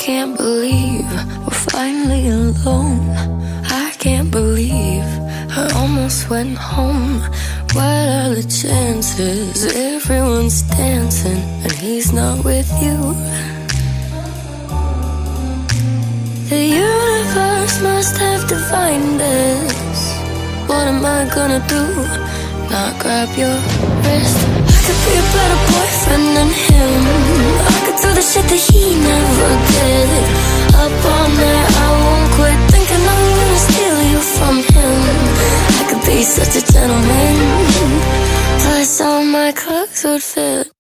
can't believe we're finally alone. I can't believe I almost went home. What are the chances? Everyone's dancing and he's not with you. The universe must have divined us. What am I gonna do? Not grab your wrist? I could be a better boyfriend than him. I could do the shit that he never did. Up all night, I won't quit thinking I'm gonna steal you from him. I could be such a gentleman, plus all my clothes would fit.